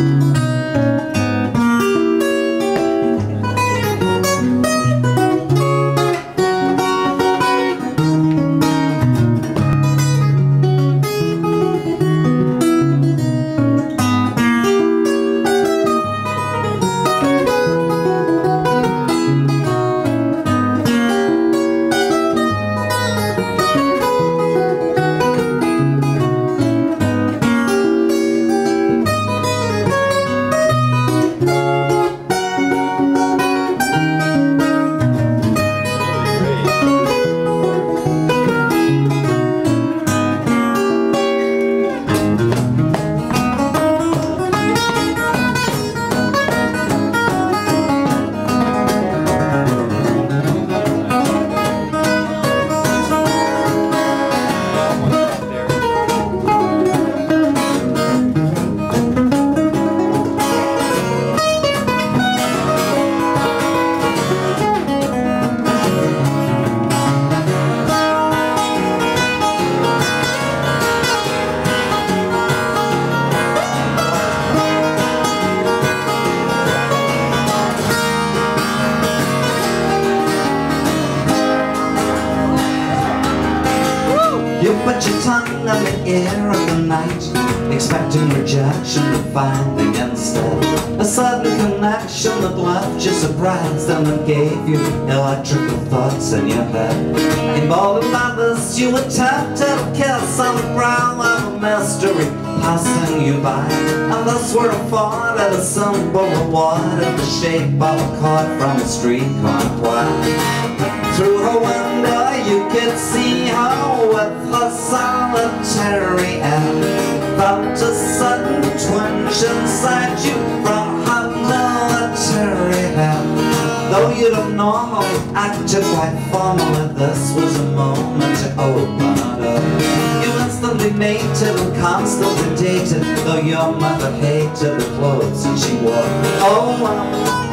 You put your tongue on the air of the night, expecting rejection to find instead a sudden connection that left you surprised and that gave you electrical thoughts in your head. Emboldened by this, you attempted a kiss on the brow of a mystery passing you by, and thus were afforded a simple reward in the shape of a card from a street corner plaque. Through her window you could see her with a solitary air, felt a sudden twinge inside you from her military hair. Though you'd have normally acted quite formally, this was a moment to open it up. You instantly mated and constantly dated, though your mother hated the clothes that she wore. Oh well,